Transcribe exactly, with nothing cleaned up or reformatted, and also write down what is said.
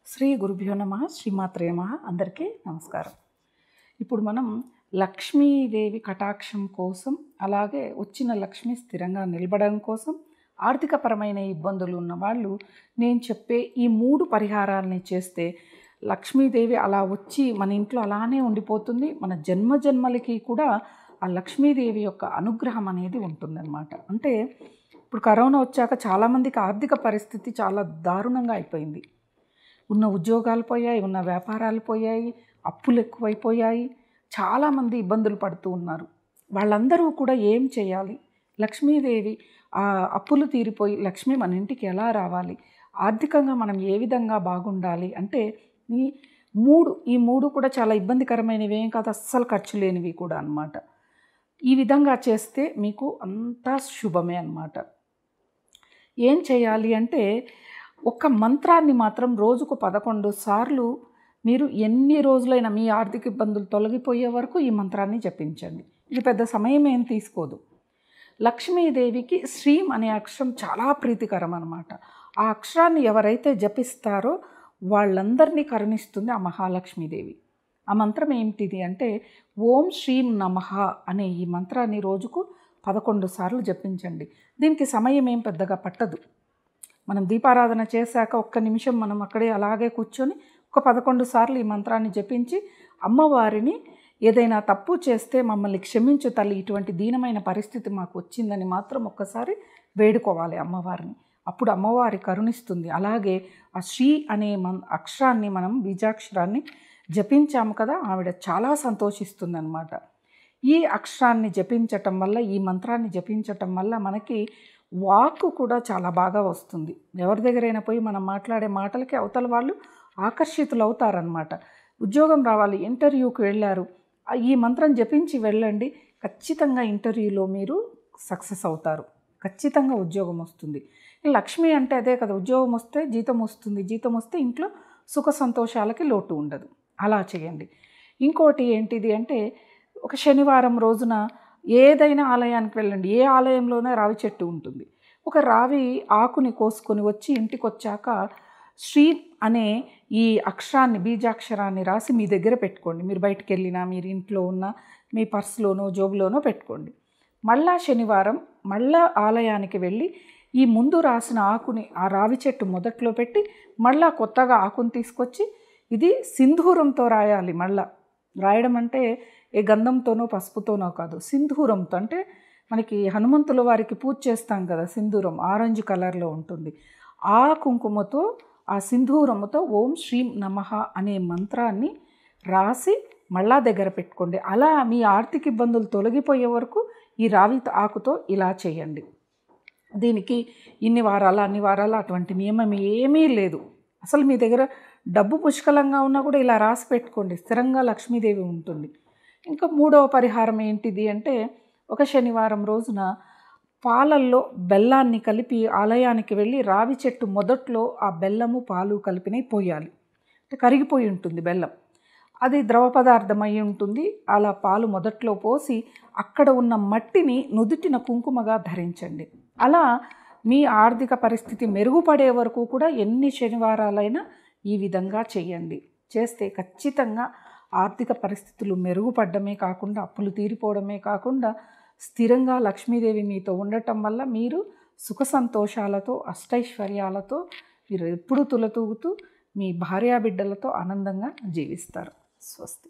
శ్రీ గురుభ్యో నమః శ్రీమాత్రే నమః. అందరికీ నమస్కారం. ఇప్పుడు మనం లక్ష్మీదేవి కటాక్షం కోసం, అలాగే వచ్చిన లక్ష్మి స్థిరంగా నిలబడడం కోసం, ఆర్థికపరమైన ఇబ్బందులు ఉన్న వాళ్ళు నేను చెప్పే ఈ మూడు పరిహారాలని చేస్తే లక్ష్మీదేవి అలా వచ్చి మన ఇంట్లో అలానే ఉండిపోతుంది. మన జన్మ జన్మలకి కూడా ఆ లక్ష్మీదేవి యొక్క అనుగ్రహం అనేది ఉంటుందన్నమాట. అంటే ఇప్పుడు కరోనా వచ్చాక చాలామందికి ఆర్థిక పరిస్థితి చాలా దారుణంగా అయిపోయింది. ఉన్న ఉద్యోగాలు పోయాయి, ఉన్న వ్యాపారాలు పోయాయి, అప్పులు ఎక్కువైపోయాయి, చాలామంది ఇబ్బందులు పడుతూ ఉన్నారు. వాళ్ళందరూ కూడా ఏం చేయాలి? లక్ష్మీదేవి ఆ అప్పులు తీరిపోయి లక్ష్మి మన ఇంటికి ఎలా రావాలి, ఆర్థికంగా మనం ఏ విధంగా బాగుండాలి అంటే ఈ మూడు ఈ మూడు కూడా చాలా ఇబ్బందికరమైనవి ఏం కాదు, అస్సలు ఖర్చు లేనివి కూడా అన్నమాట. ఈ విధంగా చేస్తే మీకు అంతా శుభమే అన్నమాట. ఏం చేయాలి అంటే ఒక మంత్రాన్ని మాత్రం రోజుకు పదకొండు సార్లు మీరు ఎన్ని రోజులైనా మీ ఆర్థిక ఇబ్బందులు తొలగిపోయే వరకు ఈ మంత్రాన్ని జపించండి. ఇది పెద్ద సమయం ఏం తీసుకోదు. లక్ష్మీదేవికి శ్రీం అనే అక్షరం చాలా ప్రీతికరం అన్నమాట. ఆ అక్షరాన్ని ఎవరైతే జపిస్తారో వాళ్ళందరినీ కరుణిస్తుంది ఆ మహాలక్ష్మీదేవి. ఆ మంత్రం ఏమిటిది అంటే ఓం శ్రీం నమః అనే ఈ మంత్రాన్ని రోజుకు పదకొండు సార్లు జపించండి. దీనికి సమయం ఏం పెద్దగా పట్టదు. మనం దీపారాధన చేశాక ఒక్క నిమిషం మనం అక్కడే అలాగే కూర్చొని ఒక పదకొండు సార్లు ఈ మంత్రాన్ని జపించి అమ్మవారిని ఏదైనా తప్పు చేస్తే మమ్మల్ని క్షమించు తల్లి, ఇటువంటి దీనమైన పరిస్థితి మాకు వచ్చిందని మాత్రం ఒక్కసారి వేడుకోవాలి అమ్మవారిని. అప్పుడు అమ్మవారి కరుణిస్తుంది. అలాగే ఆ శ్రీ అనే మన్ అక్షరాన్ని మనం బీజాక్షరాన్ని జపించాము కదా, ఆవిడ చాలా సంతోషిస్తుంది అన్నమాట. ఈ అక్షరాన్ని జపించటం వల్ల, ఈ మంత్రాన్ని జపించటం వల్ల మనకి వాక్కు కూడా చాలా బాగా వస్తుంది. ఎవరి దగ్గరైనా పోయి మనం మాట్లాడే మాటలకి అవతల వాళ్ళు ఆకర్షితులు అవుతారనమాట. ఉద్యోగం రావాలి, ఇంటర్వ్యూకి వెళ్ళారు, ఈ మంత్రం జపించి వెళ్ళండి, ఖచ్చితంగా ఇంటర్వ్యూలో మీరు సక్సెస్ అవుతారు, ఖచ్చితంగా ఉద్యోగం వస్తుంది. లక్ష్మి అంటే అదే కదా, ఉద్యోగం వస్తే జీతం వస్తుంది, జీతం వస్తే ఇంట్లో సుఖ సంతోషాలకి లోటు ఉండదు. అలా చేయండి. ఇంకోటి ఏంటిది అంటే ఒక శనివారం రోజున ఏదైనా ఆలయానికి వెళ్ళండి. ఏ ఆలయంలోనే రావి చెట్టు ఉంటుంది. ఒక రావి ఆకుని కోసుకొని వచ్చి ఇంటికి వచ్చాక శ్రీ అనే ఈ అక్షరాన్ని బీజాక్షరాన్ని రాసి మీ దగ్గర పెట్టుకోండి. మీరు బయటికి వెళ్ళినా, మీరు ఇంట్లో ఉన్న మీ పర్సులోనో జోబులోనో పెట్టుకోండి. మళ్ళా శనివారం మళ్ళా ఆలయానికి వెళ్ళి ఈ ముందు రాసిన ఆకుని ఆ రావి చెట్టు మొదట్లో పెట్టి మళ్ళా కొత్తగా ఆకుని తీసుకొచ్చి ఇది సింధూరంతో రాయాలి. మళ్ళా రాయడం అంటే ఏ గంధంతోనో పసుపుతోనో కాదు, సింధూరంతో. అంటే మనకి హనుమంతుల వారికి పూజ చేస్తాం కదా, సింధూరం ఆరెంజ్ కలర్లో ఉంటుంది. ఆ కుంకుమతో, ఆ సింధూరముతో ఓం శ్రీం నమః అనే మంత్రాన్ని రాసి మళ్ళా దగ్గర పెట్టుకోండి. అలా మీ ఆర్థిక ఇబ్బందులు తొలగిపోయే వరకు ఈ రావి ఆకుతో ఇలా చేయండి. దీనికి ఇన్ని వారాలు అన్ని వారాలు అటువంటి నియమం ఏమీ లేదు. అసలు మీ దగ్గర డబ్బు పుష్కలంగా ఉన్నా కూడా ఇలా రాసి పెట్టుకోండి, స్థిరంగా లక్ష్మీదేవి ఉంటుంది. ఇంకా మూడవ పరిహారం ఏంటిది అంటే ఒక శనివారం రోజున పాలల్లో బెల్లాన్ని కలిపి ఆలయానికి వెళ్ళి రావి చెట్టు మొదట్లో ఆ బెల్లము పాలు కలిపినవి పోయాలి. అంటే కరిగిపోయి ఉంటుంది బెల్లం, అది ద్రవ పదార్థం అయి ఉంటుంది. అలా పాలు మొదట్లో పోసి అక్కడ ఉన్న మట్టిని నుదుటిన కుంకుమగా ధరించండి. అలా మీ ఆర్థిక పరిస్థితి మెరుగుపడే వరకు కూడా ఎన్ని శనివారాలైనా ఈ విధంగా చేయండి. చేస్తే ఖచ్చితంగా ఆర్థిక పరిస్థితులు మెరుగుపడమే కాకుండా, అప్పులు తీరిపోవడమే కాకుండా, స్థిరంగా లక్ష్మీదేవి మీతో ఉండటం వల్ల మీరు సుఖ సంతోషాలతో, అష్టైశ్వర్యాలతో మీరు ఎప్పుడూ తులతూగుతూ మీ భార్యాబిడ్డలతో ఆనందంగా జీవిస్తారు. స్వస్తి.